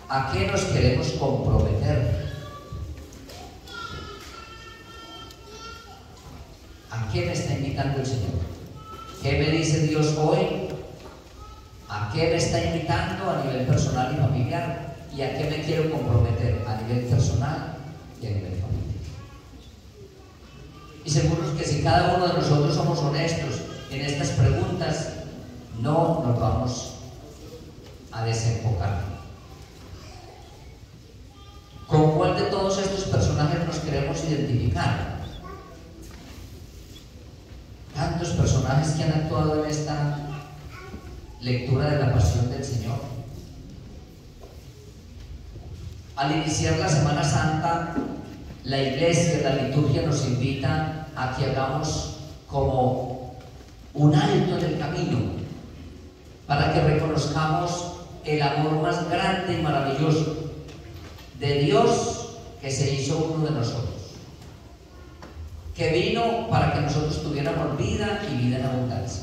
¿A qué nos queremos comprometer? ¿A qué me está invitando el Señor? ¿Qué me dice Dios hoy? ¿A qué me está invitando a nivel personal y familiar? ¿Y a qué me quiero comprometer a nivel personal y a nivel familiar? Y seguros que si cada uno de nosotros somos honestos en estas preguntas, no nos vamos a desenfocar. ¿Con cuál de todos estos personajes nos queremos identificar? Tantos personajes que han actuado en esta lectura de la pasión del Señor. Al iniciar la Semana Santa, la Iglesia, la liturgia nos invita a que hagamos como un alto en el camino para que reconozcamos el amor más grande y maravilloso de Dios, que se hizo uno de nosotros, que vino para que nosotros tuviéramos vida y vida en abundancia.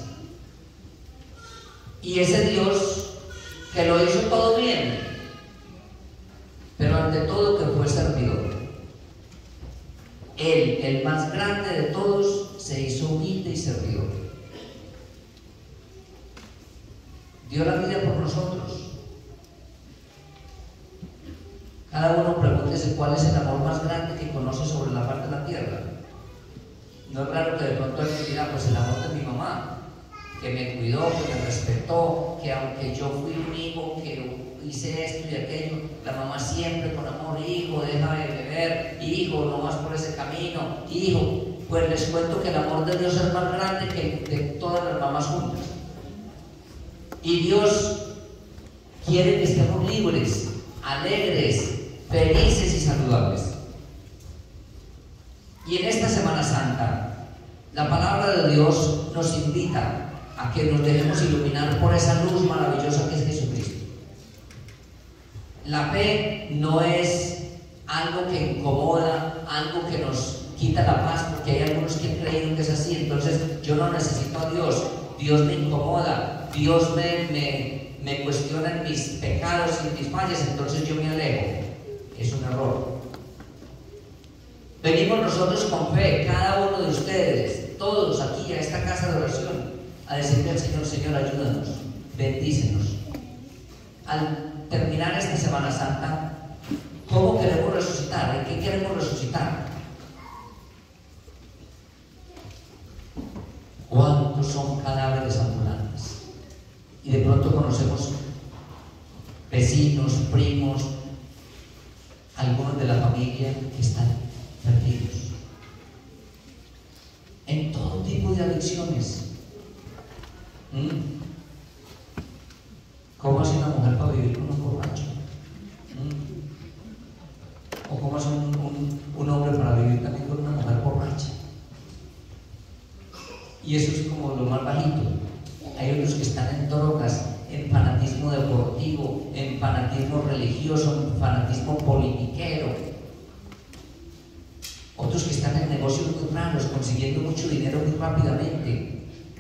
Y ese Dios que lo hizo todo bien, pero ante todo que fue servidor. Él, el más grande de todos, se hizo humilde y servidor. Dio la vida por nosotros. Cada uno pregúntese cuál es el amor más grande que conoce sobre la faz de la tierra. No es raro que de pronto alguien diga, pues el amor de mi mamá, que me cuidó, que me respetó, que aunque yo fui un hijo, que hice esto y aquello, la mamá siempre con amor, hijo, deja de beber, hijo, no vas por ese camino, hijo. Pues les cuento que el amor de Dios es más grande que de todas las mamás juntas. Y Dios quiere que estemos libres, alegres, felices y saludables. Y en esta Semana Santa, la palabra de Dios nos invita a que nos dejemos iluminar por esa luz maravillosa que es Jesucristo. La fe no es algo que incomoda, algo que nos quita la paz, porque hay algunos que han creído que es así. Entonces yo no necesito a Dios, Dios me incomoda, Dios me cuestiona en mis pecados y en mis fallas, entonces yo me alejo. Es un error. Venimos nosotros con fe, cada uno de ustedes, todos aquí a esta casa de oración, a decirle al Señor, Señor, ayúdanos, bendícenos. Al terminar esta Semana Santa, ¿cómo queremos resucitar? ¿En qué queremos resucitar? ¿Cuántos son cadáveres ambulantes? Y de pronto conocemos vecinos, primos, algunos de la familia que están perdidos en todo tipo de adicciones. ¿Cómo hace una mujer para vivir con un borracho? ¿O cómo hace un hombre para vivir también con una mujer borracha? Y eso es como lo más bajito. Hay otros que están en drogas, en fanatismo deportivo, en fanatismo religioso, en fanatismo politiquero. Otros que están en negocios muy raros, consiguiendo mucho dinero muy rápidamente.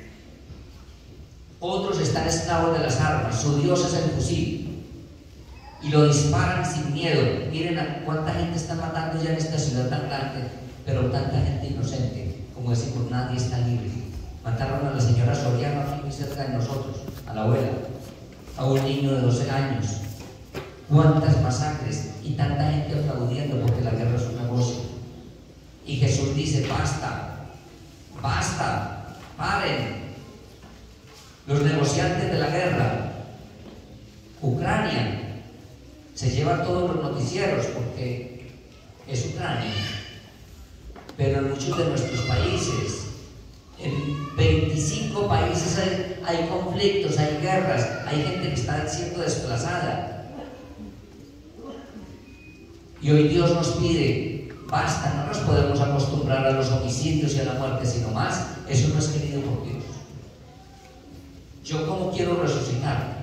Otros están esclavos de las armas, su Dios es el fusil y lo disparan sin miedo. Miren a cuánta gente está matando ya en esta ciudad tan grande, pero tanta gente inocente, como decimos, nadie está libre. Mataron a la señora Soriano aquí muy cerca de nosotros, a la abuela, a un niño de 12 años. Cuántas masacres y tanta gente aplaudiendo porque la guerra es un negocio. Y Jesús dice, basta, basta, paren. Los negociantes de la guerra, Ucrania, se lleva todos los noticieros porque es Ucrania, pero en muchos de nuestros países, en 25 países hay conflictos, hay guerras, hay gente que está siendo desplazada. Y hoy Dios nos pide, basta, no nos podemos acostumbrar a los homicidios y a la muerte, sino más, eso no es querido por Dios. ¿Yo cómo quiero resucitar?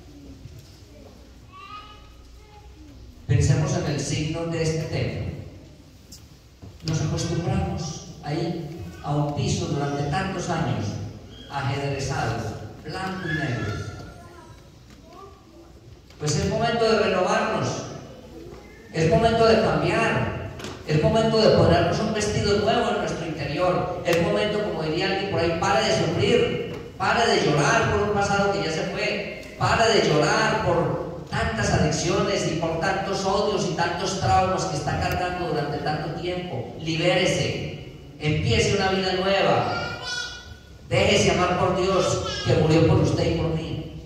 Pensemos en el signo de este templo. Nos acostumbramos ahí a un piso durante tantos años, ajedrezado, blanco y negro. Pues es momento de renovarnos, es momento de cambiar, es momento de ponernos un vestido nuevo en nuestro interior, es momento, como diría alguien por ahí, pare de sufrir, pare de llorar por un pasado que ya se fue, pare de llorar por tantas adicciones y por tantos odios y tantos traumas que está cargando durante tanto tiempo. Libérese, empiece una vida nueva, déjese amar por Dios que murió por usted y por mí.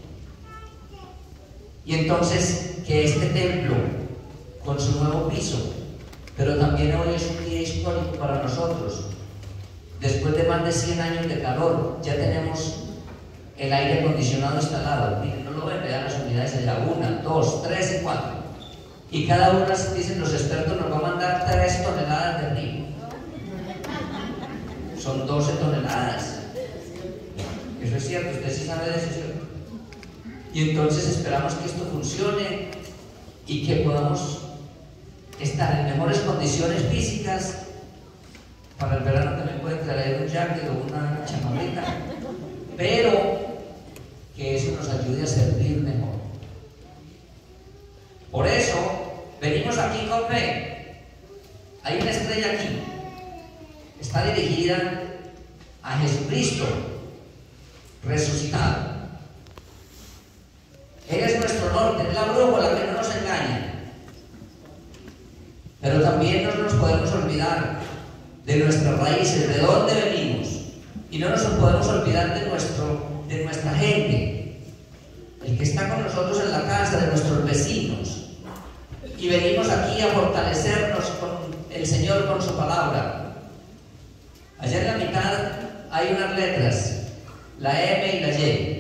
Y entonces que este templo, con su nuevo piso, pero también hoy es un día histórico para nosotros. Después de más de 100 años de calor, ya tenemos el aire acondicionado instalado. Miren, no lo ven, vean las unidades allá, 1, 2, 3 y 4. Y cada una, dicen los expertos, nos va a mandar 3 toneladas de frío. Son 12 toneladas. Eso es cierto, usted sí sabe de eso, ¿cierto? Y entonces esperamos que esto funcione y que podamos estar en mejores condiciones físicas. Para el verano también pueden traer un jacket o una chamarrita, pero que eso nos ayude a servir mejor. Por eso venimos aquí con fe. Hay una estrella aquí, está dirigida a Jesucristo resucitado. Él es nuestro norte, es la brújula que no nos engaña. Pero también no nos podemos olvidar de nuestras raíces, de dónde venimos, y no nos podemos olvidar de nuestra gente, el que está con nosotros en la casa, de nuestros vecinos. Y venimos aquí a fortalecernos con el Señor, con su palabra. Allá en la mitad hay unas letras, la M y la Y.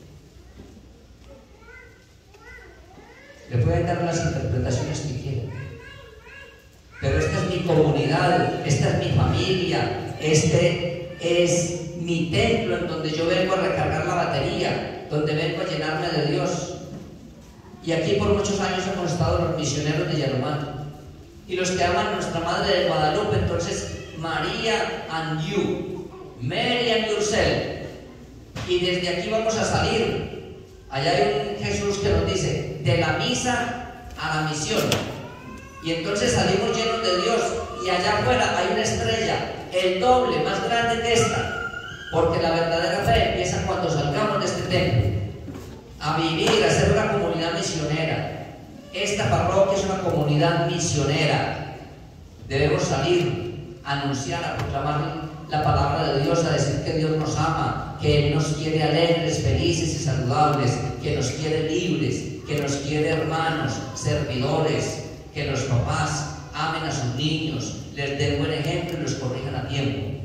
Le pueden dar las interpretaciones que quieran, pero esta es mi comunidad, esta es mi familia, este es mi templo en donde yo vengo a recargar la batería, donde vengo a llenarme de Dios. Y aquí por muchos años hemos estado los misioneros de Yanomán y los que aman a nuestra Madre de Guadalupe. Entonces, María and you, Mary and yourself. Y desde aquí vamos a salir. Allá hay un Jesús que nos dice, de la misa a la misión. Y entonces salimos llenos de Dios, y allá afuera hay una estrella, el doble, más grande que esta, porque la verdadera fe empieza cuando salgamos de este templo, a vivir, a ser una comunidad misionera. Esta parroquia es una comunidad misionera. Debemos salir a anunciar, a proclamar la palabra de Dios, a decir que Dios nos ama, que Él nos quiere alegres, felices y saludables, que nos quiere libres, que nos quiere hermanos, servidores, que los papás amen a sus niños, les den buen ejemplo y los corrijan a tiempo.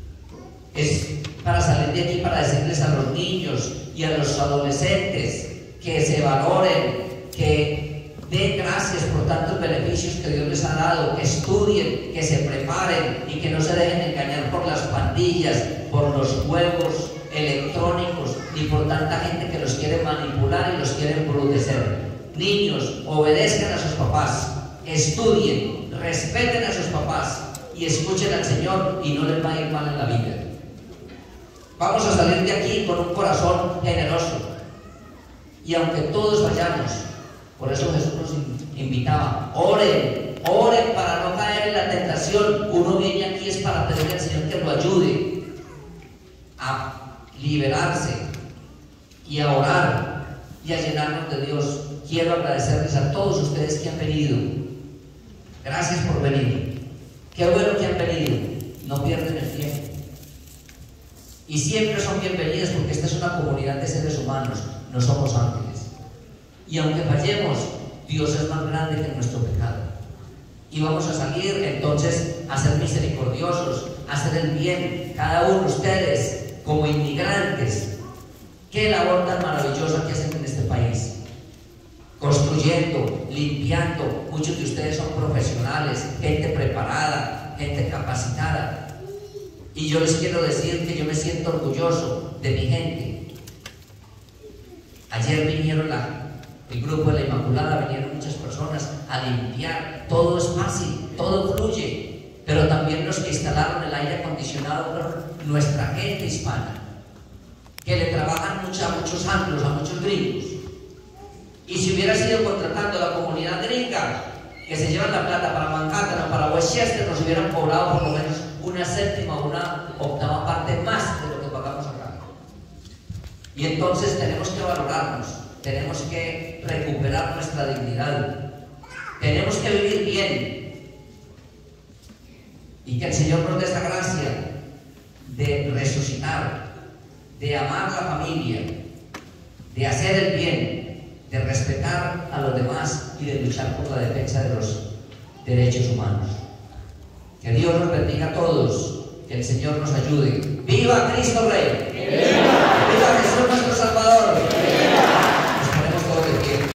Es para salir de aquí para decirles a los niños y a los adolescentes que se valoren, que den gracias por tantos beneficios que Dios les ha dado, que estudien, que se preparen y que no se dejen engañar por las pandillas, por los juegos electrónicos, ni por tanta gente que los quiere manipular y los quiere embrutecer. Niños, obedezcan a sus papás, estudien, respeten a sus papás y escuchen al Señor, y no les va a ir mal en la vida. Vamos a salir de aquí con un corazón generoso, y aunque todos vayamos, por eso Jesús nos invitaba, oren, oren para no caer en la tentación. Uno viene aquí es para pedirle al Señor que lo ayude a liberarse y a orar y a llenarnos de Dios. Quiero agradecerles a todos ustedes que han venido. Gracias por venir. Qué bueno que han venido. No pierden el tiempo. Y siempre son bienvenidos, porque esta es una comunidad de seres humanos, no somos ángeles. Y aunque fallemos, Dios es más grande que nuestro pecado. Y vamos a salir entonces a ser misericordiosos, a hacer el bien, cada uno de ustedes como inmigrantes. Qué labor tan maravillosa que hacen en este país, construyendo, limpiando. Muchos de ustedes son profesionales, gente preparada, gente capacitada. Y yo les quiero decir que yo me siento orgulloso de mi gente. Ayer vinieron el grupo de la Inmaculada, vinieron muchas personas a limpiar. Todo es fácil, todo fluye. Pero también los que instalaron el aire acondicionado fueron nuestra gente hispana, que le trabajan mucho a muchos anglos, a muchos gringos. Y si hubiera sido contratando a la comunidad gringa, que se llevan la plata para Manhattan o para Westchester, nos hubieran cobrado por lo menos una séptima o una octava parte más de lo que pagamos acá. Y entonces tenemos que valorarnos, tenemos que recuperar nuestra dignidad, tenemos que vivir bien. Y que el Señor nos dé esta gracia de resucitar, de amar la familia, de hacer el bien, de respetar a los demás y de luchar por la defensa de los derechos humanos. Que Dios nos bendiga a todos, que el Señor nos ayude. ¡Viva Cristo Rey! ¡Viva Jesús nuestro Salvador!